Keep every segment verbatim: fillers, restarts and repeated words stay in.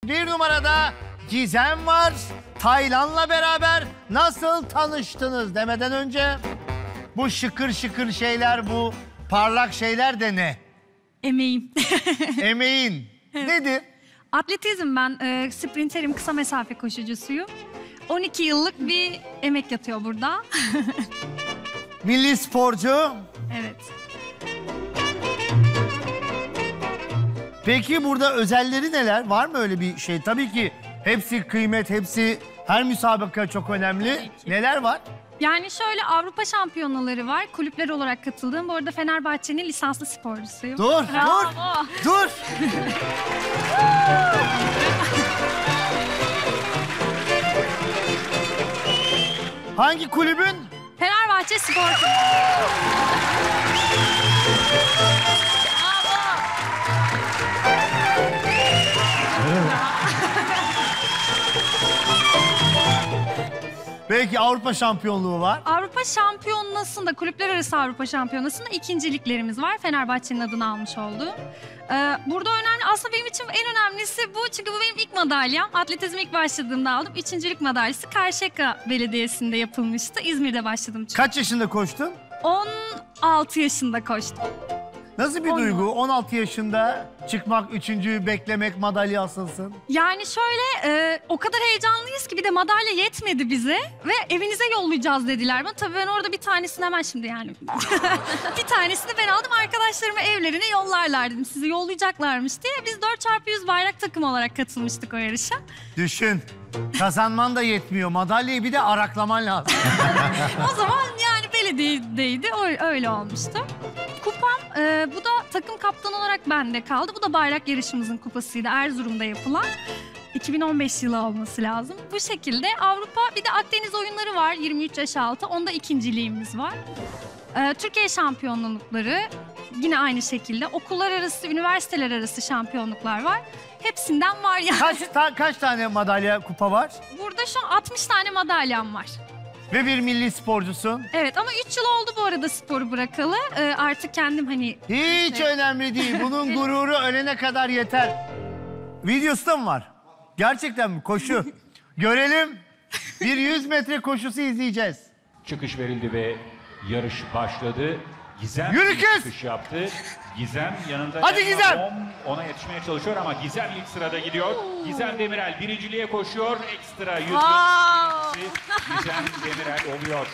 Bir numarada Gizem var. Taylan'la beraber nasıl tanıştınız demeden önce bu şıkır şıkır şeyler, bu parlak şeyler de ne? Emeğim. Emeğin. Nedir? Atletizm ben, e, sprinterim, kısa mesafe koşucusuyum. on iki yıllık bir emek yatıyor burada. Milli sporcu. Evet. Peki burada özelleri neler? Var mı öyle bir şey? Tabii ki hepsi kıymet, hepsi her müsabaka çok önemli. Neler var? Yani şöyle Avrupa şampiyonaları var. Kulüpler olarak katıldığım. Bu arada Fenerbahçe'nin lisanslı sporcusuyum. Dur, Bravo. dur, dur. Hangi kulübün? Fenerbahçe Spor Kulübü. Belki Avrupa şampiyonluğu var. Avrupa Şampiyonası'nda, kulüpler arası Avrupa Şampiyonası'nda ikinciliklerimiz var. Fenerbahçe'nin adını almış olduğu. Ee, burada önemli, aslında benim için en önemlisi bu. Çünkü bu benim ilk madalyam. Atletizme ilk başladığımda aldım. Üçüncülük madalyası Karşıyaka Belediyesi'nde yapılmıştı. İzmir'de başladım çünkü. Kaç yaşında koştun? on altı yaşında koştum. Nasıl bir On duygu? on altı yaşında çıkmak, üçüncüyü beklemek, madalya asılsın. Yani şöyle, e, o kadar heyecanlıyız ki bir de madalya yetmedi bize ve evinize yollayacağız dediler bana. Tabii ben orada bir tanesini hemen şimdi yani bir tanesini ben aldım, arkadaşlarıma evlerine yollarlar dedim. Sizi yollayacaklarmış diye. Biz dört çarpı yüz bayrak takımı olarak katılmıştık o yarışa. Düşün, kazanman da yetmiyor. Madalyayı bir de araklaman lazım. O zaman yani belediyedeydi, öyle olmuştu. Kupam, e, bu da takım kaptanı olarak bende kaldı. Bu da bayrak yarışımızın kupasıydı, Erzurum'da yapılan. iki bin on beş yılı olması lazım. Bu şekilde Avrupa, bir de Akdeniz oyunları var, yirmi üç yaş altı. Onda ikinciliğimiz var. E, Türkiye şampiyonlukları yine aynı şekilde. Okullar arası, üniversiteler arası şampiyonluklar var. Hepsinden var yani. Kaç, ta, kaç tane madalya, kupa var? Burada şu an altmış tane madalyam var. Ve bir milli sporcusun. Evet ama üç yıl oldu bu arada sporu bırakalı. Ee, artık kendim hani... Hiç işte... önemli değil. Bunun gururu ölene kadar yeter. Videosu da mı var? Gerçekten mi? Koşu. Görelim. Bir yüz metre koşusu izleyeceğiz. Çıkış verildi ve yarış başladı. Gizem Yürü kız! çıkış yaptı. Gizem yanında... Hadi Emma Gizem! Bom ona yetişmeye çalışıyor ama Gizem ilk sırada gidiyor. Gizem Demirel birinciliğe koşuyor. Ekstra yüz birincisi Gizem Demirel oluyor.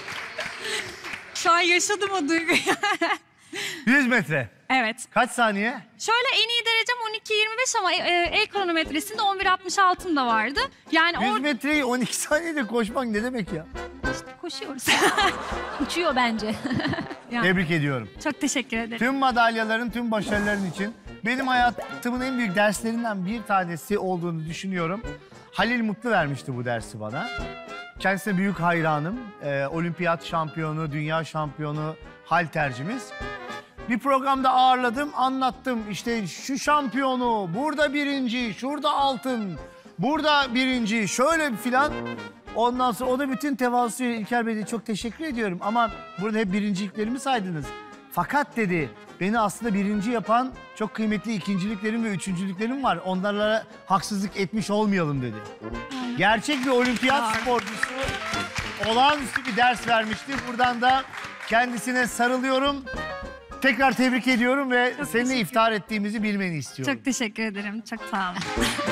Şu an yaşadım o duyguyu. yüz metre. Evet. Kaç saniye? Şöyle en iyi derecem on iki yirmi beş ama e, el kronometresinde on bir altmış altım da vardı. Yani yüz or... metreyi on iki saniyede koşmak ne demek ya? İşte koşuyoruz. Uçuyor bence. Yani, Tebrik ediyorum. çok teşekkür ederim. Tüm madalyaların, tüm başarıların için benim hayatımın en büyük derslerinden bir tanesi olduğunu düşünüyorum. Halil Mutlu vermişti bu dersi bana. Kendisine büyük hayranım. Ee, olimpiyat şampiyonu, dünya şampiyonu haltercimiz. Bir programda ağırladım, anlattım. İşte şu şampiyonu, burada birinci, şurada altın, burada birinci, şöyle filan. Ondan sonra o da bütün tevazuuyla İlker Bey'e çok teşekkür ediyorum. Ama burada hep birinciliklerimi saydınız. Fakat dedi, beni aslında birinci yapan çok kıymetli ikinciliklerim ve üçüncülüklerim var. Onlara haksızlık etmiş olmayalım dedi. Gerçek bir olimpiyat sporcusu olağanüstü bir ders vermişti. Buradan da kendisine sarılıyorum. Tekrar tebrik ediyorum ve Çok seninle iftar ettiğimizi bilmeni istiyorum. Çok teşekkür ederim. Çok sağ olun.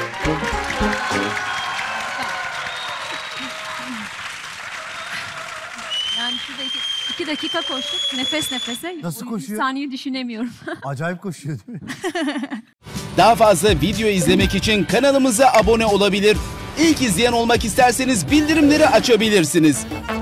Yani şurada iki, iki dakika koştuk nefes nefese. Nasıl O koşuyor? Bir saniye düşünemiyorum. Acayip koşuyor değil mi? Daha fazla video izlemek için kanalımıza abone olabilir. İlk izleyen olmak isterseniz bildirimleri açabilirsiniz.